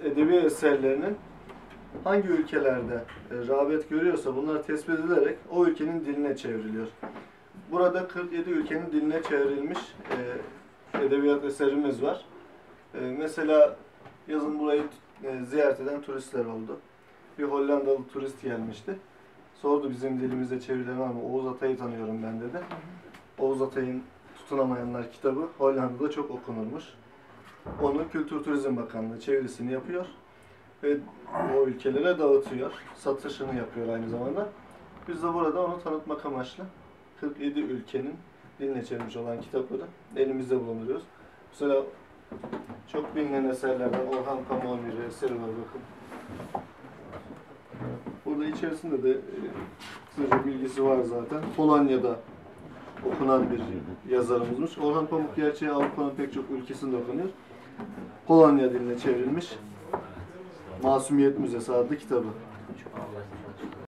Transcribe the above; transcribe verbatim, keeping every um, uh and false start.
edebi eserlerinin hangi ülkelerde e, rağbet görüyorsa bunlar tespit edilerek o ülkenin diline çevriliyor. Burada kırk yedi ülkenin diline çevrilmiş e, edebiyat eserimiz var. E, mesela yazın burayı e, ziyaret eden turistler oldu. Bir Hollandalı turist gelmişti. Sordu bizim dilimize çevrilen var mı? Oğuz Atay'ı tanıyorum ben dedi. Oğuz Atay'ın Tutunamayanlar kitabı Hollanda'da çok okunurmuş. Onu Kültür Turizm Bakanlığı çevirisini yapıyor ve o ülkelere dağıtıyor. Satışını yapıyor aynı zamanda. Biz de burada onu tanıtmak amaçlı kırk yedi ülkenin diline çevrilmiş olan kitapları elimizde bulunduruyoruz. Mesela çok bilinen eserlerden Orhan Pamuk'un bir eseri var bakın. Burada içerisinde de e, kısaca bilgisi var zaten. Polonya'da okunan bir yazarımızmış. Orhan Pamuk gerçeği Avrupa'nın pek çok ülkesinde okunuyor. Polonya diline çevrilmiş Masumiyet Müzesi adlı kitabı.